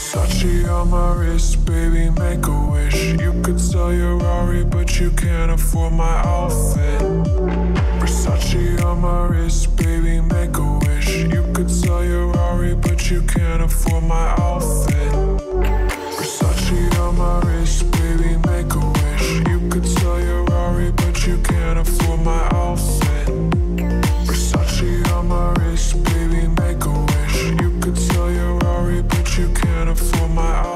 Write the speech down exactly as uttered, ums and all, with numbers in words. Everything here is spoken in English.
Versace on my wrist, baby, make a wish. You could sell your Rari, but you can't afford my outfit. Versace on my wrist, baby, make a wish. You could sell your Rari, but you can't afford my outfit. Versace on my wrist, baby, make a wish. You could sell your Rari, but you can't afford my outfit. Versace on my wrist, baby, make a wish. You could sell your Rari, but you can't afford my outfit.